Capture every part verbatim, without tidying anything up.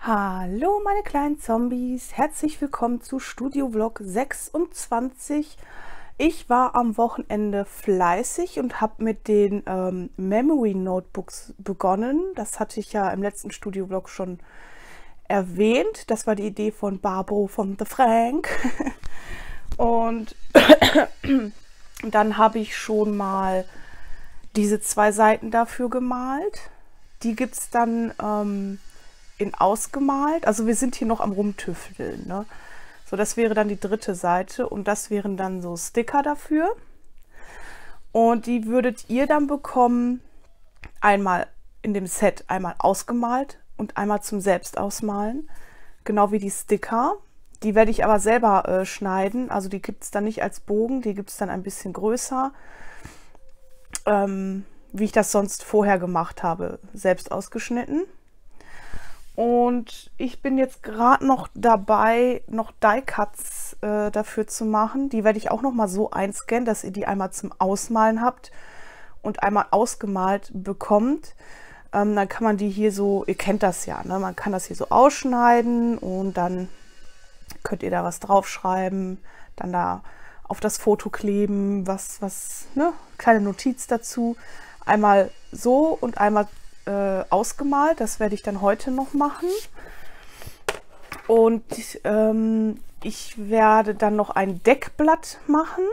Hallo meine kleinen Zombies, herzlich willkommen zu Studio Vlog sechsundzwanzig. Ich war am Wochenende fleißig und habe mit den ähm, Memory Notebooks begonnen. Das hatte ich ja im letzten Studio Vlog schon erwähnt. Das war die Idee von Barbro von The Frank. Und dann habe ich schon mal diese zwei Seiten dafür gemalt. Die gibt es dann ähm, in ausgemalt. Also wir sind hier noch am Rumtüfteln, ne? So, das wäre dann die dritte Seite und das wären dann so Sticker dafür. Und die würdet ihr dann bekommen, einmal in dem Set, einmal ausgemalt und einmal zum Selbstausmalen. Genau wie die Sticker. Die werde ich aber selber äh, schneiden. Also die gibt es dann nicht als Bogen, die gibt es dann ein bisschen größer. Ähm, wie ich das sonst vorher gemacht habe, selbst ausgeschnitten. Und ich bin jetzt gerade noch dabei, noch Die-Cuts äh, dafür zu machen. Die werde ich auch noch mal so einscannen, dass ihr die einmal zum Ausmalen habt und einmal ausgemalt bekommt. Ähm, dann kann man die hier so, ihr kennt das ja, ne? Man kann das hier so ausschneiden und dann könnt ihr da was draufschreiben, dann da auf das Foto kleben, was, was, ne? Kleine Notiz dazu. Einmal so und einmal Äh, ausgemalt. Das werde ich dann heute noch machen. Und ähm, ich werde dann noch ein Deckblatt machen.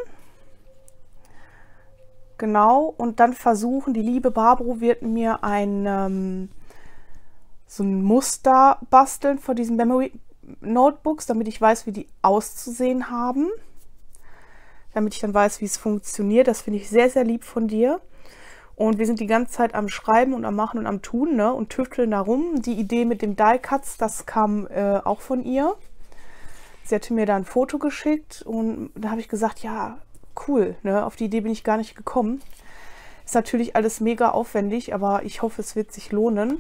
Genau. Und dann versuchen, die liebe Barbro wird mir ein ähm, so ein Muster basteln von diesen Memory Notebooks, damit ich weiß, wie die auszusehen haben. Damit ich dann weiß, wie es funktioniert. Das finde ich sehr, sehr lieb von dir. Und wir sind die ganze Zeit am Schreiben und am Machen und am Tun, ne? Und tüfteln darum. Die Idee mit dem Die-Cuts, das kam äh, auch von ihr. Sie hatte mir da ein Foto geschickt und da habe ich gesagt, ja, cool, ne? Auf die Idee bin ich gar nicht gekommen. Ist natürlich alles mega aufwendig, aber ich hoffe, es wird sich lohnen.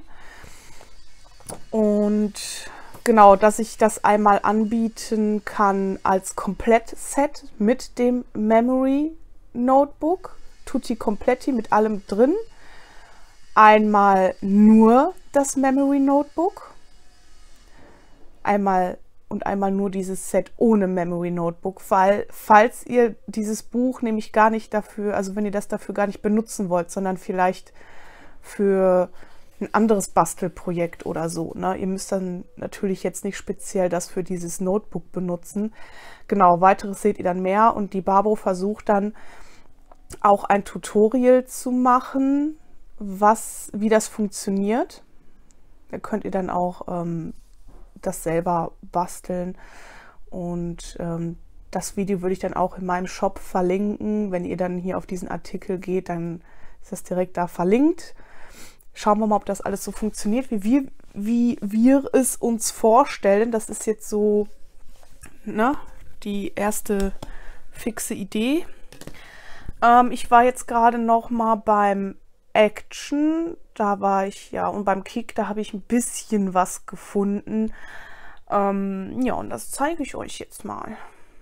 Und genau, dass ich das einmal anbieten kann als Komplettset mit dem Memory Notebook. Tutti Kompletti mit allem drin. Einmal nur das Memory Notebook. Einmal und einmal nur dieses Set ohne Memory Notebook, weil falls ihr dieses Buch nämlich gar nicht dafür, also wenn ihr das dafür gar nicht benutzen wollt, sondern vielleicht für ein anderes Bastelprojekt oder so, ne? Ihr müsst dann natürlich jetzt nicht speziell das für dieses Notebook benutzen. Genau, weiteres seht ihr dann mehr und die Barbro versucht dann auch ein Tutorial zu machen, was, wie das funktioniert. Da könnt ihr dann auch ähm, das selber basteln und ähm, das Video würde ich dann auch in meinem Shop verlinken. Wenn ihr dann hier auf diesen Artikel geht, dann ist das direkt da verlinkt. Schauen wir mal, ob das alles so funktioniert, wie wir, wie wir es uns vorstellen. Das ist jetzt so, ne, die erste fixe Idee. Ähm, ich war jetzt gerade noch mal beim Action, da war ich ja, und beim Kick, da habe ich ein bisschen was gefunden. Ähm, ja, und das zeige ich euch jetzt mal.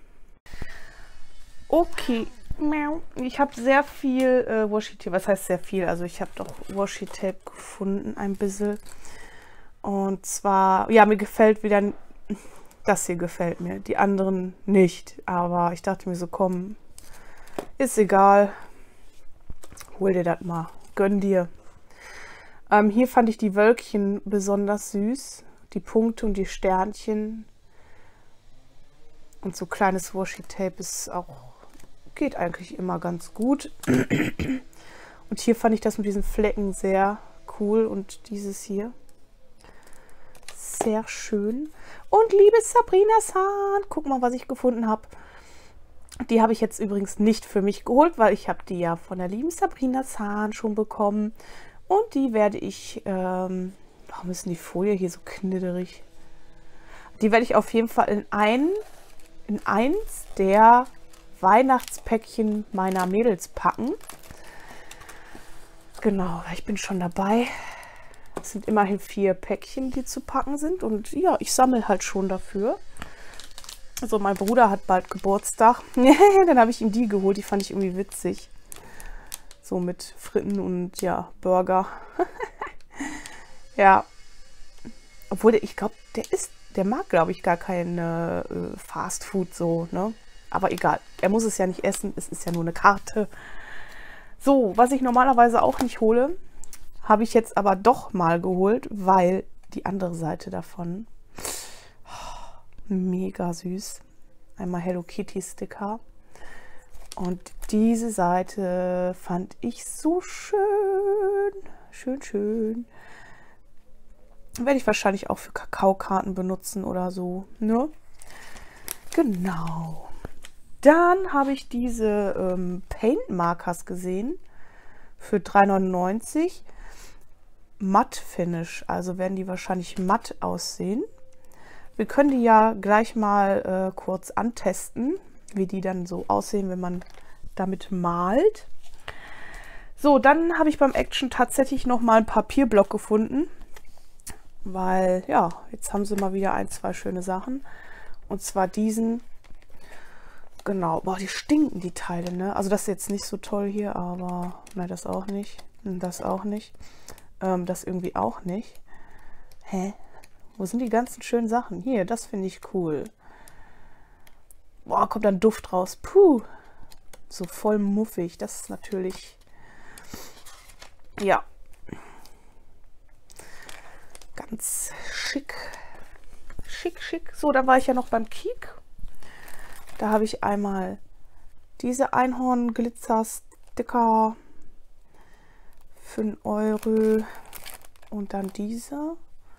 Okay, ich habe sehr viel äh, Washi-Tape, was heißt sehr viel? Also ich habe doch Washi-Tape gefunden, ein bisschen. Und zwar, ja, mir gefällt wieder, das hier gefällt mir, die anderen nicht. Aber ich dachte mir so, komm, ist egal. Hol dir das mal. Gönn dir. Ähm, hier fand ich die Wölkchen besonders süß. Die Punkte und die Sternchen. Und so kleines Washi-Tape ist auch, geht eigentlich immer ganz gut. Und hier fand ich das mit diesen Flecken sehr cool. Und dieses hier. Sehr schön. Und liebe Sabrinas Hahn, guck mal, was ich gefunden habe. Die habe ich jetzt übrigens nicht für mich geholt, weil ich habe die ja von der lieben Sabrina Zahn schon bekommen. Und die werde ich, ähm, warum ist denn die Folie hier so knitterig? Die werde ich auf jeden Fall in ein, in eins der Weihnachtspäckchen meiner Mädels packen. Genau, ich bin schon dabei. Es sind immerhin vier Päckchen, die zu packen sind. Und ja, ich sammle halt schon dafür. Also mein Bruder hat bald Geburtstag. Dann habe ich ihm die geholt. Die fand ich irgendwie witzig. So mit Fritten und ja, Burger. Ja. Obwohl, der, ich glaube, der ist, der mag, glaube ich, gar kein äh, Fast Food so, ne? Aber egal, er muss es ja nicht essen, es ist ja nur eine Karte. So, was ich normalerweise auch nicht hole, habe ich jetzt aber doch mal geholt, weil die andere Seite davon, oh, mega süß. Einmal Hello Kitty Sticker. Und diese Seite fand ich so schön. Schön, schön. Werde ich wahrscheinlich auch für Kakaokarten benutzen oder so, ne? Genau. Dann habe ich diese ähm, Paint Markers gesehen für drei neunundneunzig. Matt Finish, also werden die wahrscheinlich matt aussehen. Wir können die ja gleich mal äh, kurz antesten, wie die dann so aussehen, wenn man damit malt. So, dann habe ich beim Action tatsächlich noch mal einen Papierblock gefunden, weil ja, jetzt haben sie mal wieder ein, zwei schöne Sachen. Und zwar diesen, genau, boah, die stinken die Teile, ne? Also das ist jetzt nicht so toll hier, aber nein, das auch nicht, das auch nicht, ähm, das irgendwie auch nicht. Hä? Wo sind die ganzen schönen Sachen? Hier, das finde ich cool. Boah, kommt dann Duft raus. Puh, so voll muffig. Das ist natürlich, ja, ganz schick. Schick, schick. So, da war ich ja noch beim Kik. Da habe ich einmal diese Einhorn-Glitzer-Sticker für einen Euro und dann diese.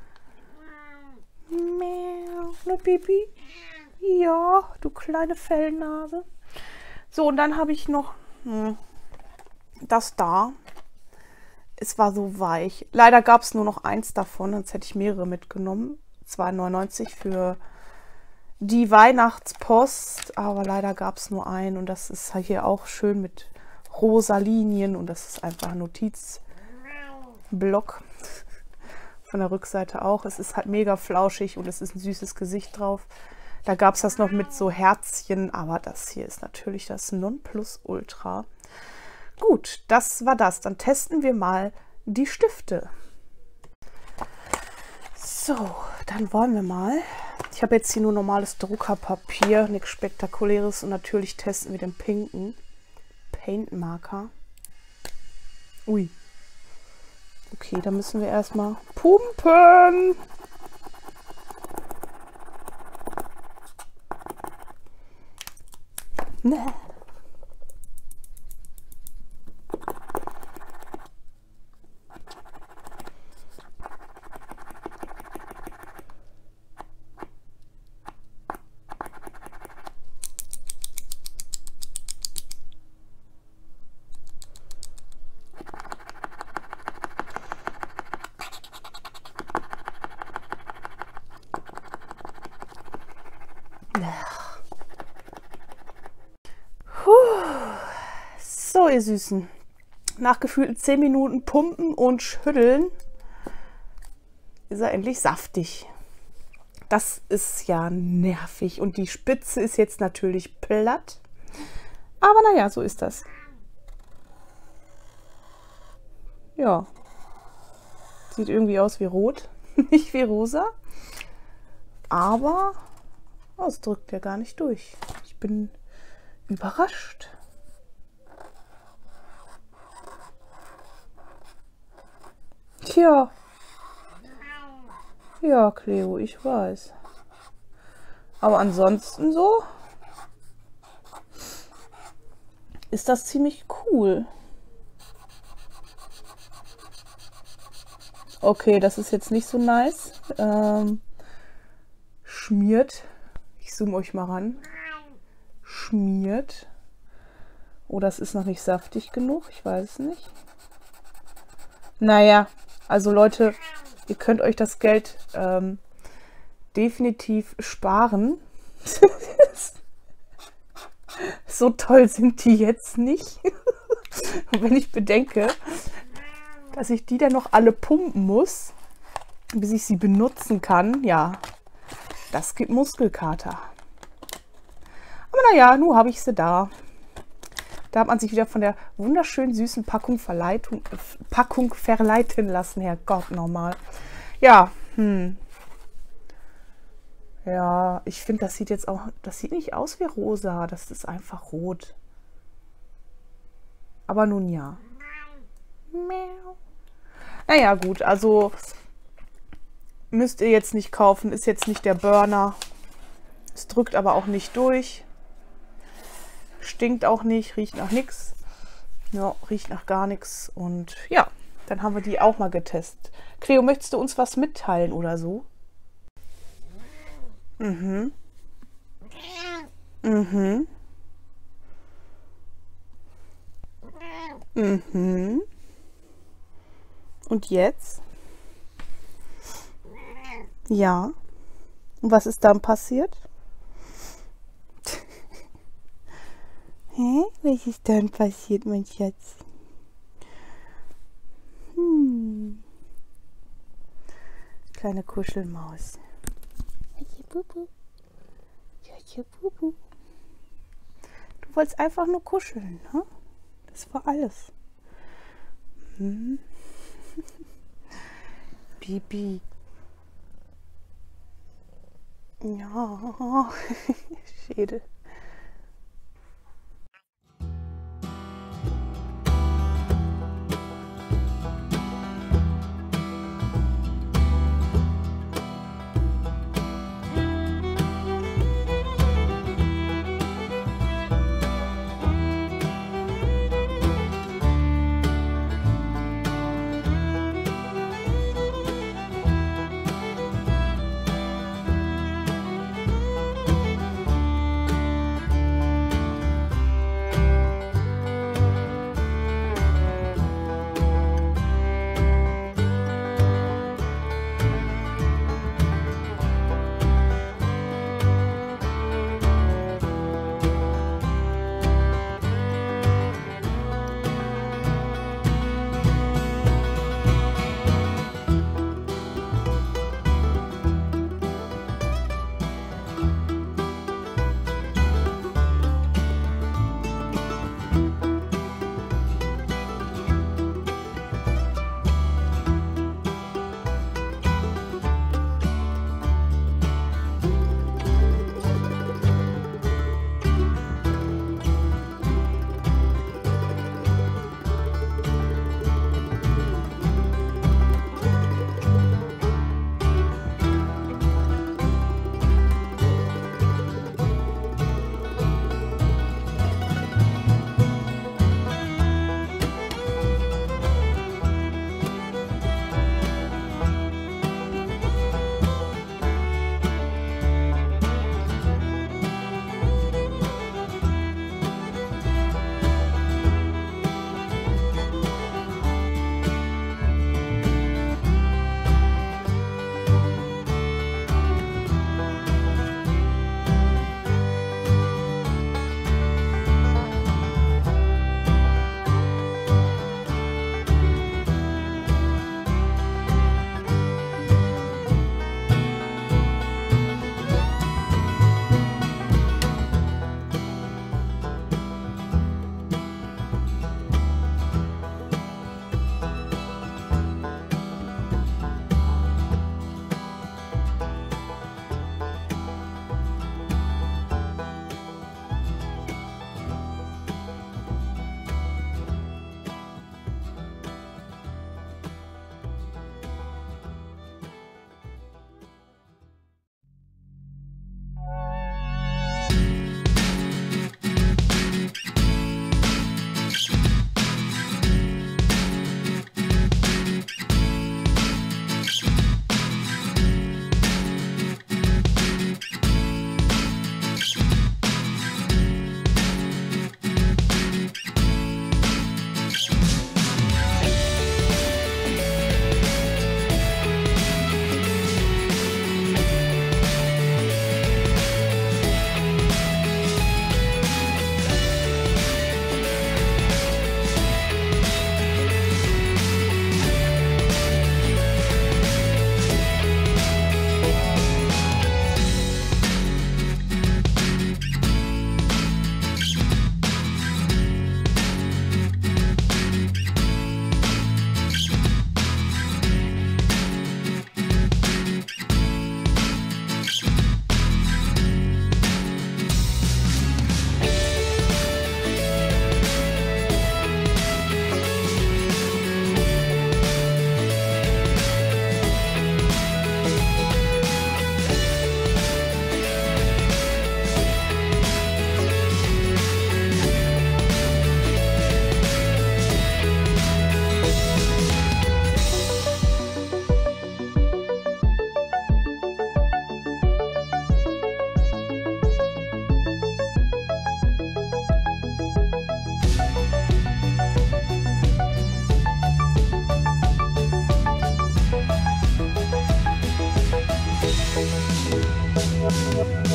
Miau, ne Baby? Ja, du kleine Fellnase. So, und dann habe ich noch hm, das da. Es war so weich. Leider gab es nur noch eins davon, sonst hätte ich mehrere mitgenommen. zwei neunundneunzig für die Weihnachtspost, aber leider gab es nur einen und das ist hier auch schön mit rosa Linien und das ist einfach ein Notizblock. Von der Rückseite auch. Es ist halt mega flauschig und es ist ein süßes Gesicht drauf. Da gab es das noch mit so Herzchen, aber das hier ist natürlich das Nonplusultra. Gut, das war das. Dann testen wir mal die Stifte. So, dann wollen wir mal. Ich habe jetzt hier nur normales Druckerpapier, nichts Spektakuläres und natürlich testen wir den pinken Paint Marker. Ui. Okay, da müssen wir erstmal pumpen. Ne. So, ihr Süßen. Nach gefühlten zehn Minuten Pumpen und Schütteln ist er endlich saftig. Das ist ja nervig. Und die Spitze ist jetzt natürlich platt. Aber naja, so ist das. Ja. Sieht irgendwie aus wie rot, nicht wie rosa. Aber oh, es drückt ja gar nicht durch. Ich bin überrascht. Tja. Ja, Cleo, ich weiß. Aber ansonsten so ist das ziemlich cool. Okay, das ist jetzt nicht so nice. Ähm, schmiert. Ich zoome euch mal ran. Schmiert. Oh, das ist noch nicht saftig genug. Ich weiß es nicht. Naja, also Leute, ihr könnt euch das Geld ähm, definitiv sparen. So toll sind die jetzt nicht. Und wenn ich bedenke, dass ich die dann noch alle pumpen muss, bis ich sie benutzen kann, ja, das gibt Muskelkater. Aber naja, nun habe ich sie da. Da hat man sich wieder von der wunderschönen süßen Packung, Verleitung, äh, Packung verleiten lassen. Herrgott, nochmal. Ja, hm. Ja, ich finde, das sieht jetzt auch, das sieht nicht aus wie rosa, das ist einfach rot. Aber nun ja. Miau. Naja, gut, also müsst ihr jetzt nicht kaufen, ist jetzt nicht der Burner. Es drückt aber auch nicht durch. Stinkt auch nicht, riecht nach nichts. Ja, riecht nach gar nichts. Und ja, dann haben wir die auch mal getestet. Cleo, möchtest du uns was mitteilen oder so? Mhm. Mhm. Mhm. Und jetzt? Ja. Und was ist dann passiert? Hä? Was ist dann passiert, mein Schatz? Hm. Kleine Kuschelmaus. Bubu. Bubu. Du wolltest einfach nur kuscheln, ne? Das war alles. Hm. Bibi. Ja. Schädel.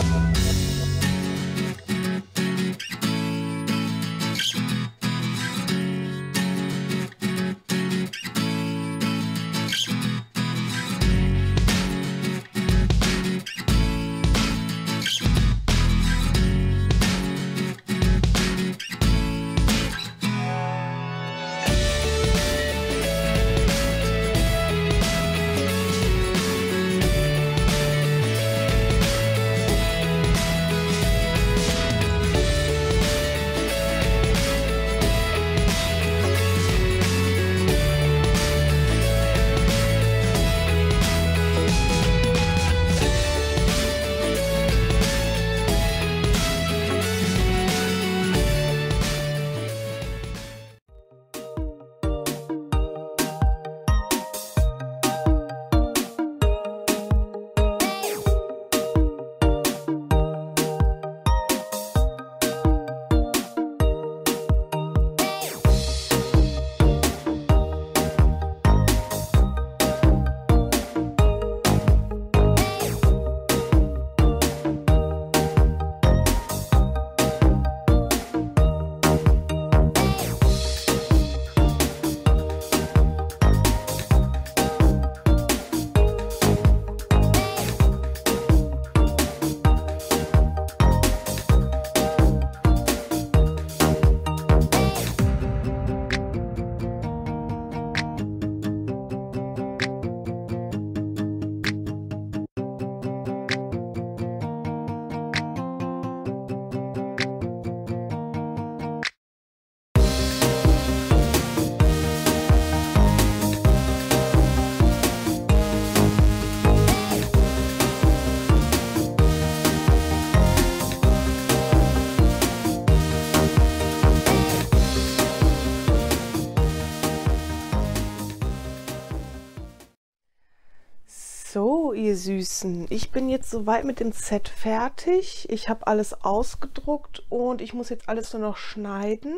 So, ihr Süßen, ich bin jetzt soweit mit dem Set fertig. Ich habe alles ausgedruckt und ich muss jetzt alles nur noch schneiden.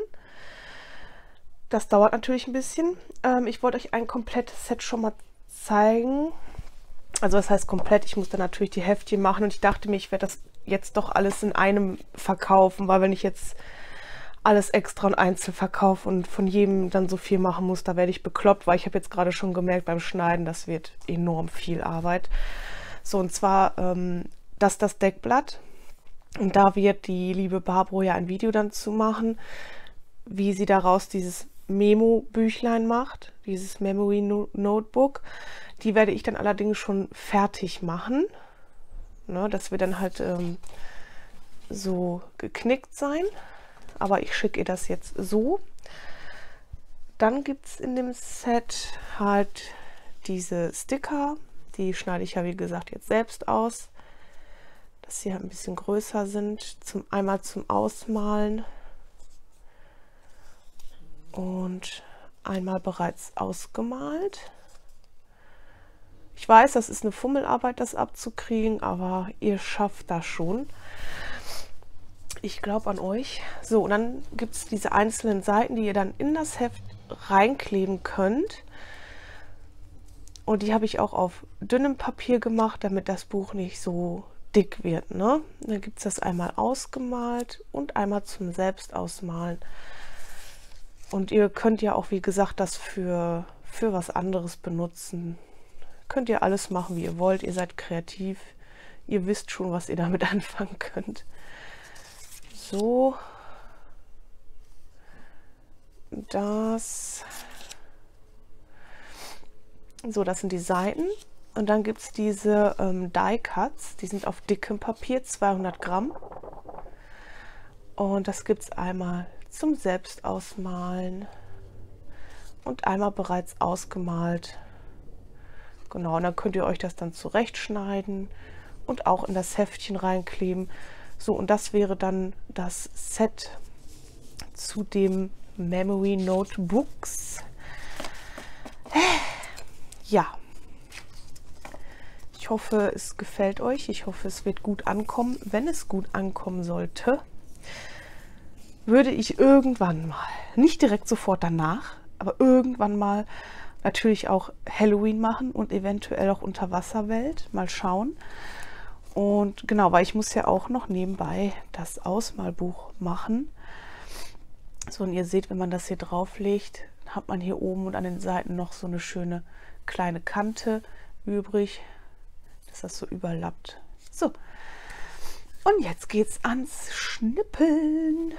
Das dauert natürlich ein bisschen. Ähm, ich wollte euch ein komplettes Set schon mal zeigen. Also das heißt komplett, ich muss dann natürlich die Heftchen machen und ich dachte mir, ich werde das jetzt doch alles in einem verkaufen, weil wenn ich jetzt alles extra und einzeln verkaufe und von jedem dann so viel machen muss, da werde ich bekloppt, weil ich habe jetzt gerade schon gemerkt beim Schneiden, das wird enorm viel Arbeit. So, und zwar ähm, das das Deckblatt. Und da wird die liebe Barbro ja ein Video dann zu machen, wie sie daraus dieses Memo-Büchlein macht, dieses Memory Notebook. Die werde ich dann allerdings schon fertig machen, ne, das wird dann halt ähm, so geknickt sein. Aber ich schicke ihr das jetzt so. Dann gibt es in dem Set halt diese Sticker. Die schneide ich ja wie gesagt jetzt selbst aus. Dass sie halt ein bisschen größer sind. Zum, einmal zum Ausmalen. Und einmal bereits ausgemalt. Ich weiß, das ist eine Fummelarbeit, das abzukriegen, aber ihr schafft das schon. Ich glaube an euch. So, und dann gibt es diese einzelnen Seiten, die ihr dann in das Heft reinkleben könnt. Und die habe ich auch auf dünnem Papier gemacht, damit das Buch nicht so dick wird, ne? Dann gibt es das einmal ausgemalt und einmal zum Selbstausmalen. Und ihr könnt ja auch, wie gesagt, das für, für was anderes benutzen. Könnt ihr alles machen, wie ihr wollt. Ihr seid kreativ. Ihr wisst schon, was ihr damit anfangen könnt. So, das, so, das sind die Seiten. Und dann gibt es diese ähm, Die Cuts, die sind auf dickem Papier, zweihundert Gramm. Und das gibt es einmal zum Selbstausmalen und einmal bereits ausgemalt. Genau, und dann könnt ihr euch das dann zurechtschneiden und auch in das Heftchen reinkleben. So, und das wäre dann das Set zu dem Memory Notebooks. Ja, ich hoffe, es gefällt euch. Ich hoffe, es wird gut ankommen. Wenn es gut ankommen sollte, würde ich irgendwann mal, nicht direkt sofort danach, aber irgendwann mal natürlich auch Halloween machen und eventuell auch Unterwasserwelt. Mal schauen. Und genau, weil ich muss ja auch noch nebenbei das Ausmalbuch machen. So, und ihr seht, wenn man das hier drauflegt, hat man hier oben und an den Seiten noch so eine schöne kleine Kante übrig, dass das so überlappt. So, und jetzt geht's ans Schnippeln.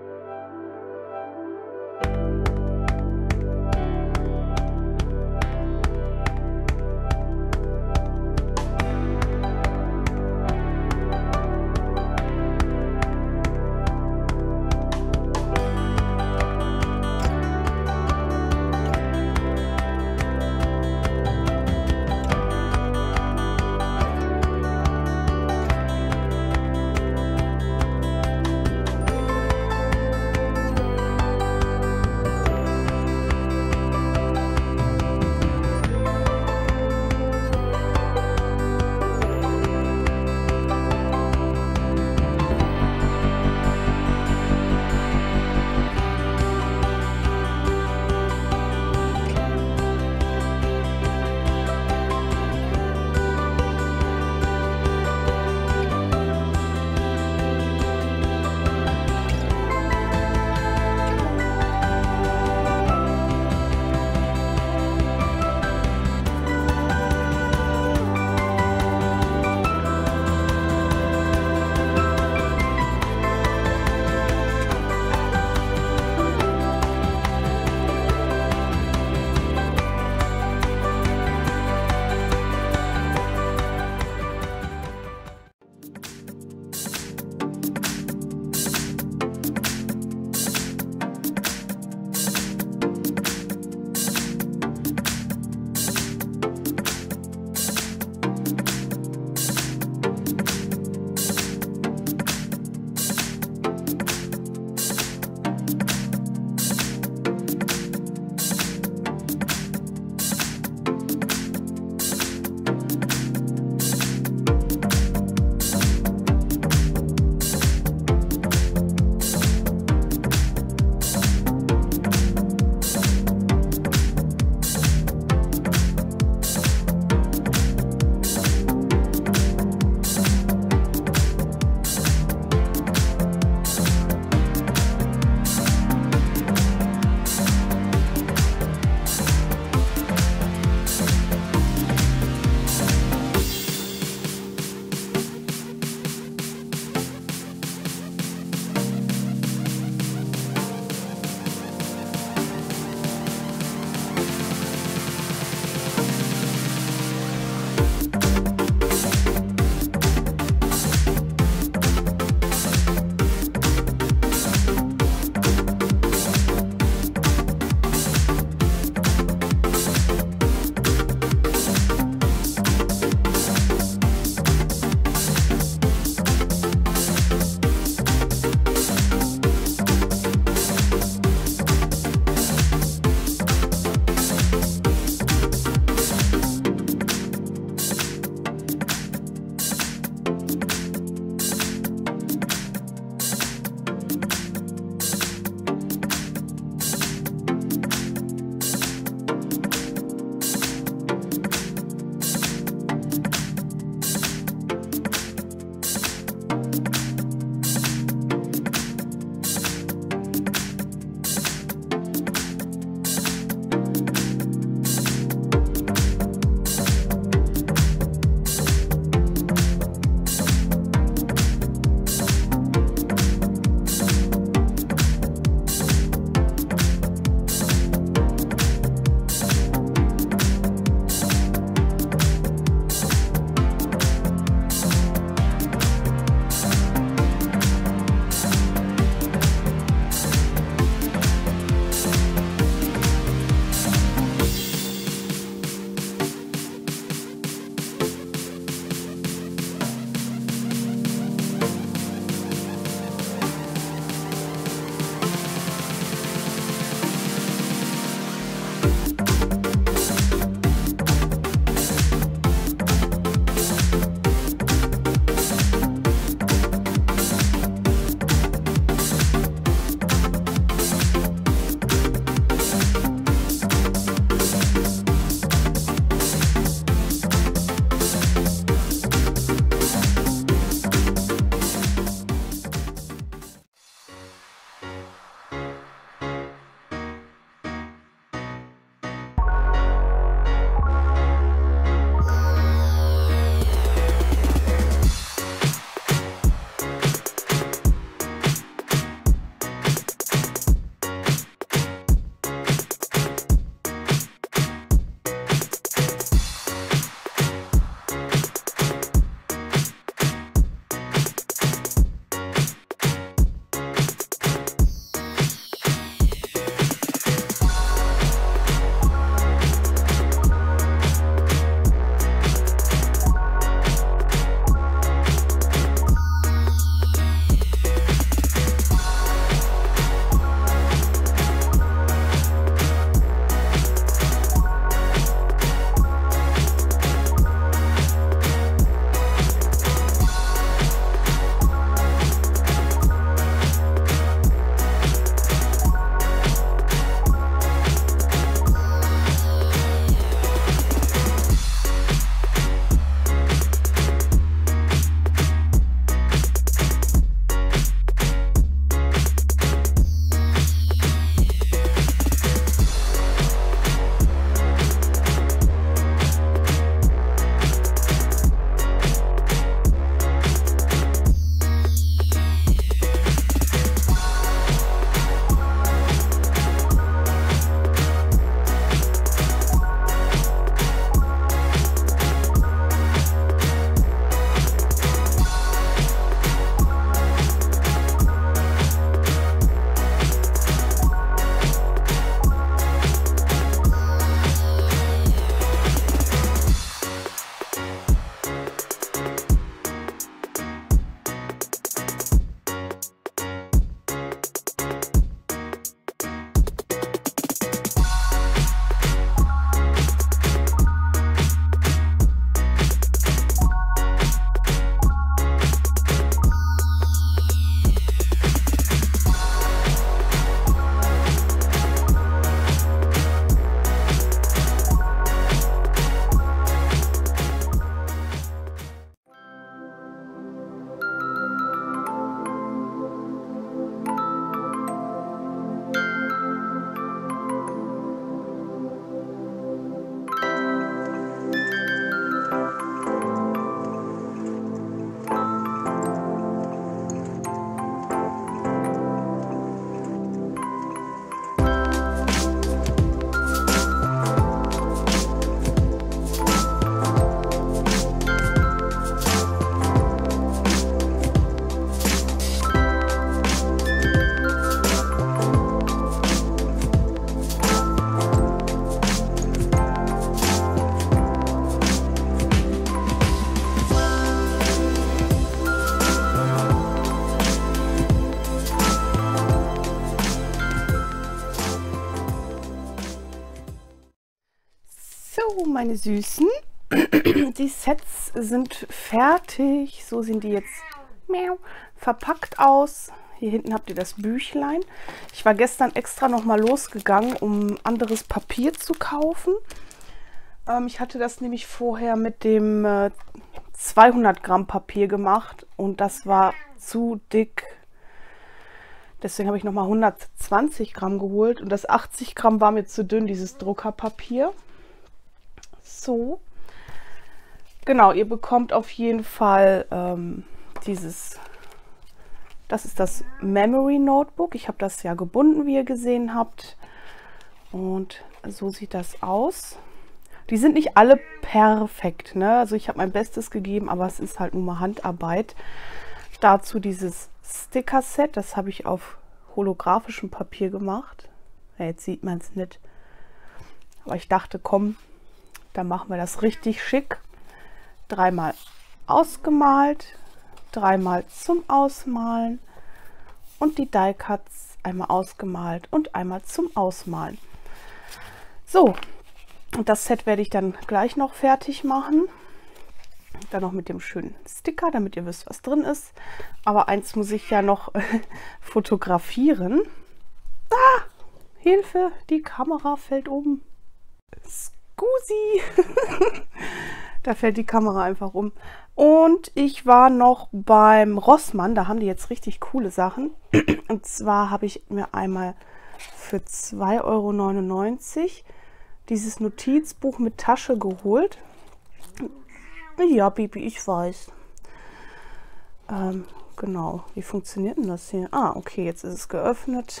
meine Süßen. Die Sets sind fertig. So sehen die jetzt verpackt aus. Hier hinten habt ihr das Büchlein. Ich war gestern extra noch mal losgegangen, um anderes Papier zu kaufen. Ähm, ich hatte das nämlich vorher mit dem äh, zweihundert Gramm Papier gemacht und das war zu dick. Deswegen habe ich noch mal hundertzwanzig Gramm geholt und das achtzig Gramm war mir zu dünn, dieses Druckerpapier. So. Genau, ihr bekommt auf jeden Fall ähm, dieses, das ist das Memory Notebook. Ich habe das ja gebunden, wie ihr gesehen habt. Und so sieht das aus. Die sind nicht alle perfekt, ne? Also ich habe mein Bestes gegeben, aber es ist halt nur mal Handarbeit. Dazu dieses Sticker-Set, das habe ich auf holographischem Papier gemacht. Ja, jetzt sieht man es nicht. Aber ich dachte, komm, dann machen wir das richtig schick. Dreimal ausgemalt, dreimal zum Ausmalen und die Die Cuts einmal ausgemalt und einmal zum Ausmalen. So, und das Set werde ich dann gleich noch fertig machen. Dann noch mit dem schönen Sticker, damit ihr wisst, was drin ist. Aber eins muss ich ja noch fotografieren. Ah, Hilfe, die Kamera fällt um. Scusi. Da fällt die Kamera einfach um. Und ich war noch beim Rossmann. Da haben die jetzt richtig coole Sachen. Und zwar habe ich mir einmal für zwei Euro neunundneunzig dieses Notizbuch mit Tasche geholt. Ja, Bibi, ich weiß. Ähm, genau. Wie funktioniert denn das hier? Ah, okay, jetzt ist es geöffnet.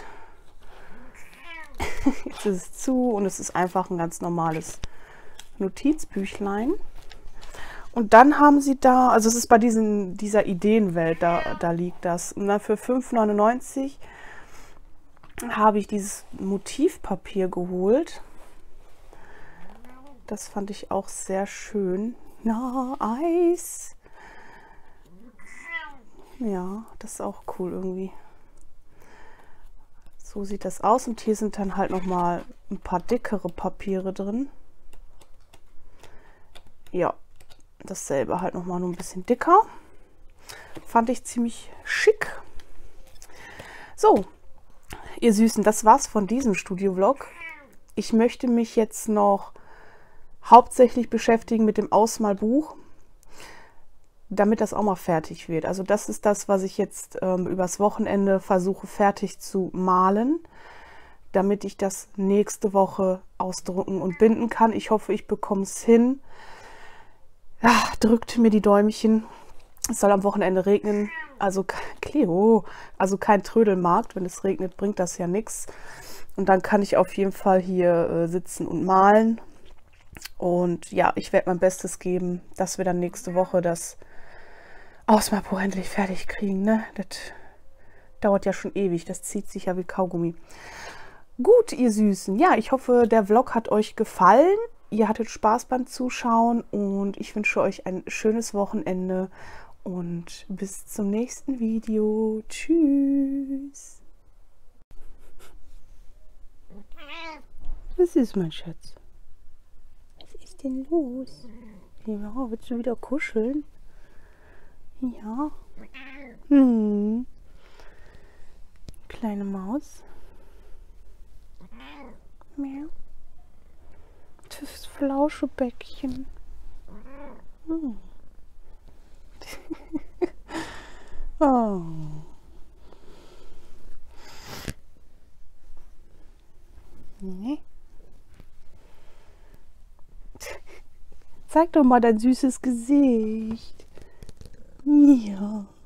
Jetzt ist es zu und es ist einfach ein ganz normales Notizbüchlein. Und dann haben sie da, also es ist bei diesen, dieser Ideenwelt, da, da liegt das. Und dann für fünf neunundneunzig habe ich dieses Motivpapier geholt. Das fand ich auch sehr schön. Na, Eis. Ja, das ist auch cool irgendwie. So sieht das aus. Und hier sind dann halt noch mal ein paar dickere Papiere drin. Ja, dasselbe halt noch mal nur ein bisschen dicker. Fand ich ziemlich schick. So, ihr Süßen, das war's von diesem Studio-Vlog. Ich möchte mich jetzt noch hauptsächlich beschäftigen mit dem Ausmalbuch, damit das auch mal fertig wird. Also das ist das, was ich jetzt ähm, übers Wochenende versuche fertig zu malen, damit ich das nächste Woche ausdrucken und binden kann. Ich hoffe, ich bekomme es hin. Ja, drückt mir die Däumchen. Es soll am Wochenende regnen. Also Cleo, also kein Trödelmarkt. Wenn es regnet, bringt das ja nichts. Und dann kann ich auf jeden Fall hier äh, sitzen und malen. Und ja, ich werde mein Bestes geben, dass wir dann nächste Woche das Ausmalbuch endlich fertig kriegen. Ne? Das dauert ja schon ewig. Das zieht sich ja wie Kaugummi. Gut, ihr Süßen. Ja, ich hoffe, der Vlog hat euch gefallen. Ihr hattet Spaß beim Zuschauen und ich wünsche euch ein schönes Wochenende und bis zum nächsten Video. Tschüss. Was ist, mein Schatz? Was ist denn los? Ja, willst du wieder kuscheln? Ja. Hm. Kleine Maus. Miau. Das Flauschebäckchen. Hm. Oh. Nee. Zeig doch mal dein süßes Gesicht. Ja.